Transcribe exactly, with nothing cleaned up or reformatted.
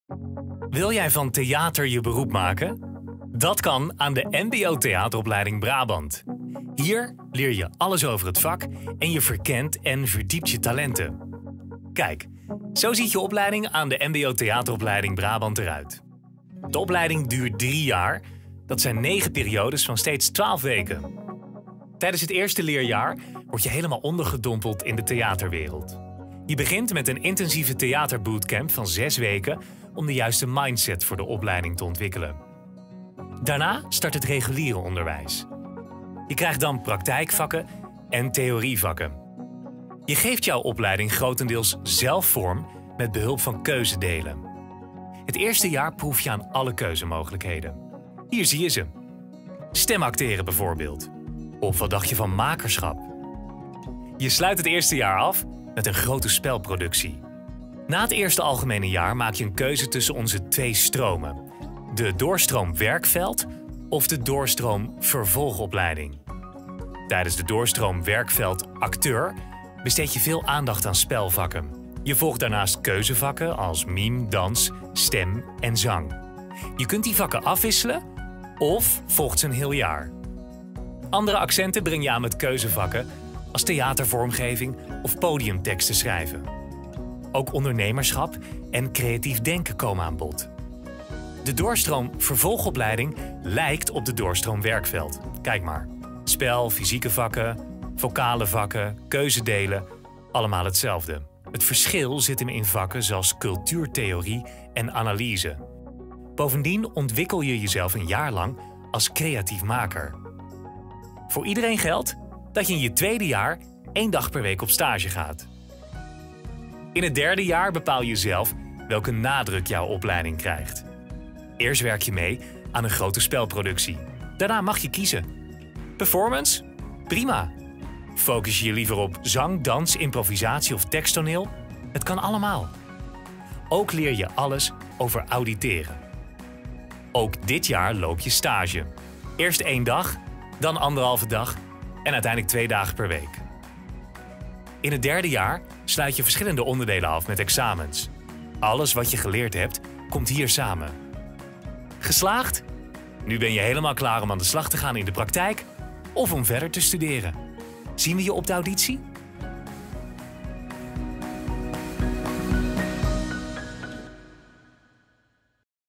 Wil jij van theater je beroep maken? Dat kan aan de M B O Theateropleiding Brabant. Hier leer je alles over het vak en je verkent en verdiept je talenten. Kijk, zo ziet je opleiding aan de M B O Theateropleiding Brabant eruit. De opleiding duurt drie jaar. Dat zijn negen periodes van steeds twaalf weken. Tijdens het eerste leerjaar word je helemaal ondergedompeld in de theaterwereld. Je begint met een intensieve theaterbootcamp van zes weken om de juiste mindset voor de opleiding te ontwikkelen. Daarna start het reguliere onderwijs. Je krijgt dan praktijkvakken en theorievakken. Je geeft jouw opleiding grotendeels zelf vorm met behulp van keuzedelen. Het eerste jaar proef je aan alle keuzemogelijkheden. Hier zie je ze. Stemacteren bijvoorbeeld. Of wat dacht je van makerschap? Je sluit het eerste jaar af met een grote spelproductie. Na het eerste algemene jaar maak je een keuze tussen onze twee stromen. De doorstroom werkveld of de doorstroom vervolgopleiding. Tijdens de doorstroom werkveld acteur besteed je veel aandacht aan spelvakken. Je volgt daarnaast keuzevakken als mime, dans, stem en zang. Je kunt die vakken afwisselen of volgt ze een heel jaar. Andere accenten breng je aan met keuzevakken als theatervormgeving of podiumteksten schrijven. Ook ondernemerschap en creatief denken komen aan bod. De doorstroom vervolgopleiding lijkt op de doorstroom werkveld. Kijk maar. Spel, fysieke vakken, vocale vakken, keuzedelen, allemaal hetzelfde. Het verschil zit hem in vakken zoals cultuurtheorie en analyse. Bovendien ontwikkel je jezelf een jaar lang als creatief maker. Voor iedereen geldt dat je in je tweede jaar één dag per week op stage gaat. In het derde jaar bepaal je zelf welke nadruk jouw opleiding krijgt. Eerst werk je mee aan een grote spelproductie. Daarna mag je kiezen. Performance? Prima. Focus je je liever op zang, dans, improvisatie of teksttoneel? Het kan allemaal. Ook leer je alles over auditeren. Ook dit jaar loop je stage. Eerst één dag, dan anderhalve dag en uiteindelijk twee dagen per week. In het derde jaar sluit je verschillende onderdelen af met examens. Alles wat je geleerd hebt, komt hier samen. Geslaagd? Nu ben je helemaal klaar om aan de slag te gaan in de praktijk of om verder te studeren. Zien we je op de auditie?